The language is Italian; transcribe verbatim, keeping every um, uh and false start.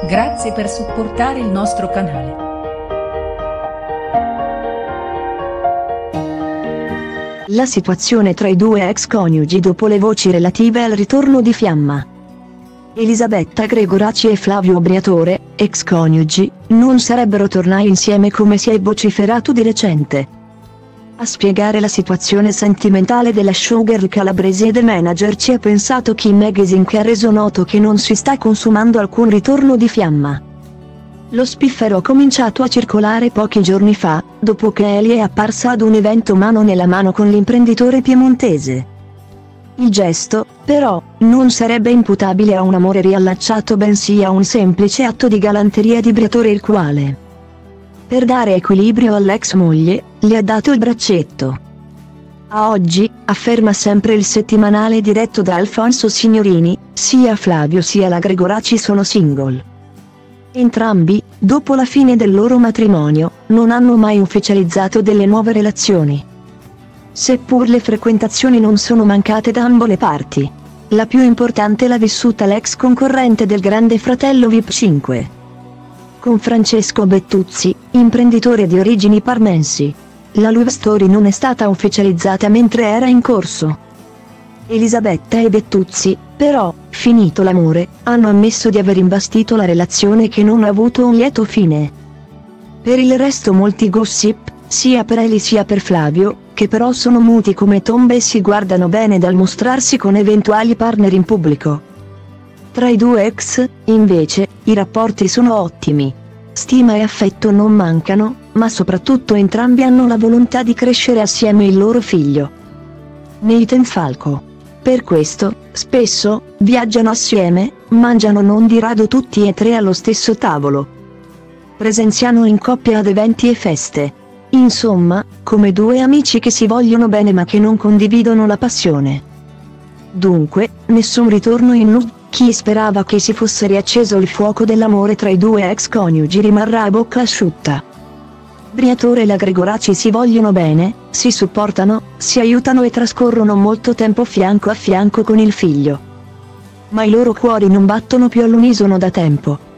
Grazie per supportare il nostro canale. La situazione tra i due ex coniugi dopo le voci relative al ritorno di Fiamma. Elisabetta Gregoraci e Flavio Briatore, ex coniugi, non sarebbero tornati insieme come si è vociferato di recente. A spiegare la situazione sentimentale della showgirl calabrese e del manager ci ha pensato Kim Magazine, che ha reso noto che non si sta consumando alcun ritorno di Fiamma. Lo spiffero ha cominciato a circolare pochi giorni fa, dopo che Ellie è apparsa ad un evento mano nella mano con l'imprenditore piemontese. Il gesto, però, non sarebbe imputabile a un amore riallacciato, bensì a un semplice atto di galanteria di Briatore, il quale, per dare equilibrio all'ex moglie, le ha dato il braccetto. A oggi, afferma sempre il settimanale diretto da Alfonso Signorini, sia Flavio sia la Gregoraci sono single. Entrambi, dopo la fine del loro matrimonio, non hanno mai ufficializzato delle nuove relazioni. Seppur le frequentazioni non sono mancate da ambo le parti. La più importante l'ha vissuta l'ex concorrente del Grande Fratello V I P cinque. Con Francesco Bettuzzi, imprenditore di origini parmensi. La love story non è stata ufficializzata mentre era in corso. Elisabetta e Bettuzzi, però, finito l'amore, hanno ammesso di aver imbastito la relazione, che non ha avuto un lieto fine. Per il resto molti gossip, sia per Eli sia per Flavio, che però sono muti come tombe e si guardano bene dal mostrarsi con eventuali partner in pubblico. Tra i due ex, invece, i rapporti sono ottimi. Stima e affetto non mancano, ma soprattutto entrambi hanno la volontà di crescere assieme il loro figlio, Nathan Falco. Per questo, spesso, viaggiano assieme, mangiano non di rado tutti e tre allo stesso tavolo. Presenziano in coppia ad eventi e feste. Insomma, come due amici che si vogliono bene ma che non condividono la passione. Dunque, nessun ritorno in nude. Chi sperava che si fosse riacceso il fuoco dell'amore tra i due ex coniugi rimarrà a bocca asciutta. Briatore e la Gregoraci si vogliono bene, si supportano, si aiutano e trascorrono molto tempo fianco a fianco con il figlio. Ma i loro cuori non battono più all'unisono da tempo.